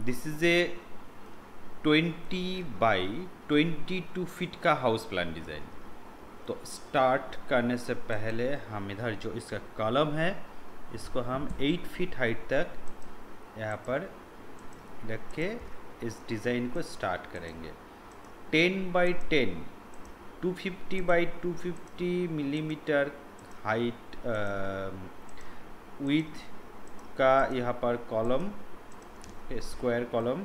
This is a 20 by 22 feet का house plan design. तो start करने से पहले हम इधर जो इसका कॉलम है इसको हम 8 फीट हाइट तक यहाँ पर रख के इस डिज़ाइन को स्टार्ट करेंगे। 10 by 10 250 by 250 millimetre height with का यहाँ पर कॉलम, स्क्वायर कॉलम।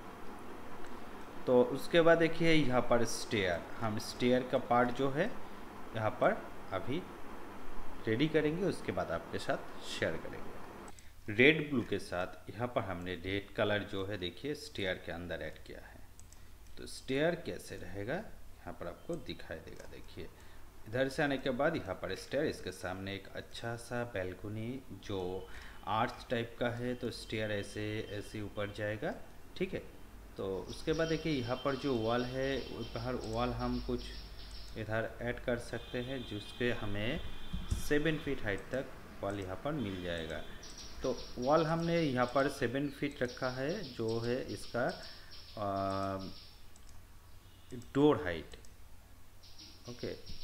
तो उसके बाद देखिए यहाँ पर स्टेयर, हम स्टेयर का पार्ट जो है यहाँ पर अभी रेडी करेंगे, उसके बाद आपके साथ शेयर करेंगे। रेड ब्लू के साथ यहाँ पर हमने रेड कलर जो है देखिए स्टेयर के अंदर ऐड किया है। तो स्टेयर कैसे रहेगा यहाँ पर आपको दिखाई देगा। देखिए इधर से आने के बाद यहाँ पर स्टेयर, इसके सामने एक अच्छा सा बैल्कनी जो आर्च टाइप का है। तो स्टेयर ऐसे ऐसे ऊपर जाएगा, ठीक है। तो उसके बाद देखिए यहाँ पर जो वॉल है, बाहर वॉल हम कुछ इधर ऐड कर सकते हैं जिसके हमें 7 फीट हाइट तक वॉल यहाँ पर मिल जाएगा। तो वॉल हमने यहाँ पर 7 फीट रखा है, जो है इसका डोर हाइट। ओके,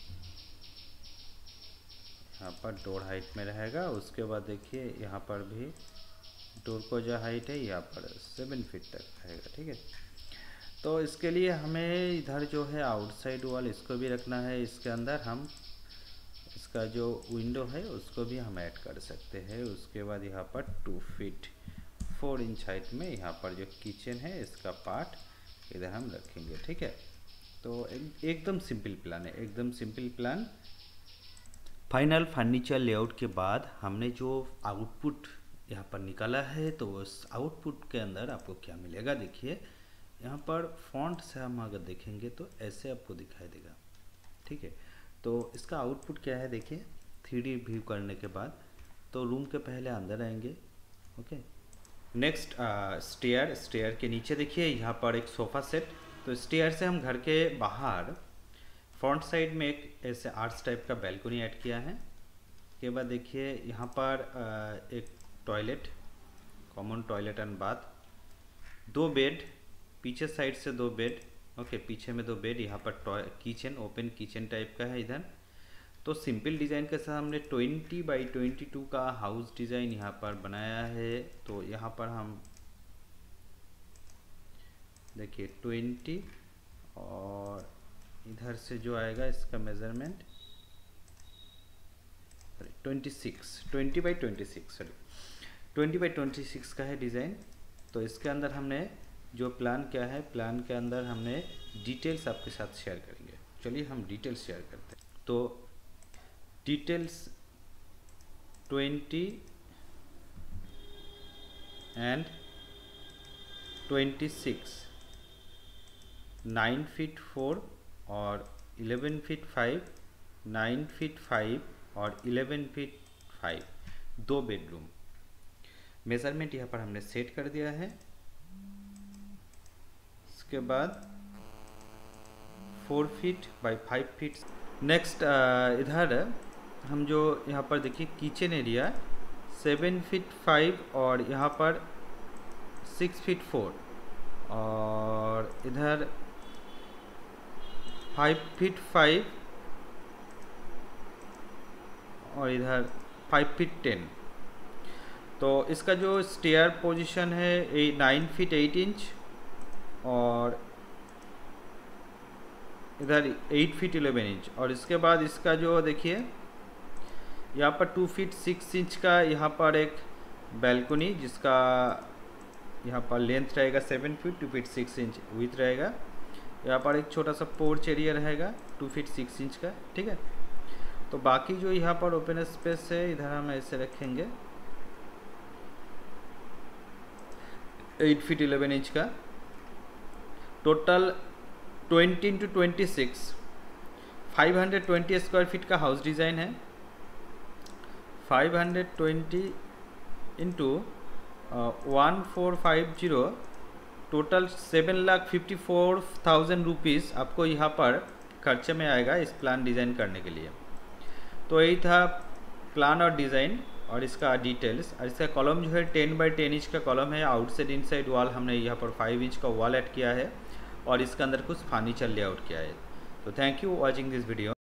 यहाँ पर डोर हाइट में रहेगा। उसके बाद देखिए यहाँ पर भी डोर को जो हाइट है यहाँ पर 7 फीट तक रहेगा, ठीक है। तो इसके लिए हमें इधर जो है आउटसाइड वॉल इसको भी रखना है। इसके अंदर हम इसका जो विंडो है उसको भी हम ऐड कर सकते हैं। उसके बाद यहाँ पर 2 फीट 4 इंच हाइट में यहाँ पर जो किचन है इसका पार्ट इधर हम रखेंगे, ठीक है। तो एकदम सिंपल प्लान है, एकदम simple plan. Final furniture layout के बाद हमने जो आउटपुट यहाँ पर निकाला है, तो उस आउटपुट के अंदर आपको क्या मिलेगा देखिए। यहाँ पर फॉन्ट से हम अगर देखेंगे तो ऐसे आपको दिखाई देगा, ठीक है। तो इसका आउटपुट क्या है देखिए 3D व्यू करने के बाद। तो रूम के पहले अंदर आएंगे, ओके। नेक्स्ट स्टेयर के नीचे देखिए यहाँ पर एक सोफ़ा सेट। तो स्टेयर से हम घर के बाहर फ्रंट साइड में एक ऐसे आर्च टाइप का बैल्कनी ऐड किया है। के बाद देखिए यहाँ पर एक toilet, common toilet and bath, 2 bed, पीछे साइड से 2 बेड, ओके, पीछे में 2 बेड। यहाँ पर किचन, ओपन किचन टाइप का है इधर। तो सिंपल डिज़ाइन के साथ हमने 20 बाई 22 का हाउस डिज़ाइन यहाँ पर बनाया है। तो यहाँ पर हम देखिए 20 और इधर से जो आएगा इसका मेज़रमेंट 20 बाई 26 का है डिज़ाइन। तो इसके अंदर हमने जो प्लान क्या है, प्लान के अंदर हमने डिटेल्स आपके साथ शेयर करेंगे। चलिए हम डिटेल्स शेयर करते हैं। तो डिटेल्स 20 एंड 26, 9 फीट 4 और 11 फीट 5, 9 फीट 5 और 11 फीट 5, 2 बेडरूम। मेज़रमेंट यहाँ पर हमने सेट कर दिया है। इसके बाद 4 फीट बाई 5 फीट। नेक्स्ट इधर हम जो यहाँ पर देखिए किचन एरिया 7 फीट 5 और यहाँ पर 6 फीट 4 और इधर 5 फीट 5 और इधर 5 फीट 10। तो इसका जो स्टेयर पोजीशन है 9 फीट 8 इंच और इधर 8 फीट 11 इंच। और इसके बाद इसका जो देखिए यहाँ पर 2 फीट 6 इंच का यहाँ पर एक बैल्कनी, जिसका यहाँ पर लेंथ रहेगा 7 फीट, 2 फीट 6 इंच विथ रहेगा। यहाँ पर एक छोटा सा पोर्च एरिया रहेगा 2 फीट 6 इंच का, ठीक है। तो बाकी जो यहाँ पर ओपन स्पेस है इधर हम ऐसे रखेंगे 8 फीट 11 इंच का। टोटल 20 इंटू 26 520 स्क्वायर फीट का हाउस डिज़ाइन है। 520 इंटू 1450 टोटल 7,54,000 रुपीज़ आपको यहाँ पर खर्चे में आएगा इस प्लान डिज़ाइन करने के लिए। तो यही था प्लान और डिज़ाइन। और इसका डिटेल्स, और इसका कॉलम जो है 10x10 इंच का कॉलम है। आउटसाइड इनसाइड वॉल हमने यहाँ पर 5 इंच का वॉल ऐड किया है और इसके अंदर कुछ फर्नीचर लेआउट किया है। तो thank you watching this video.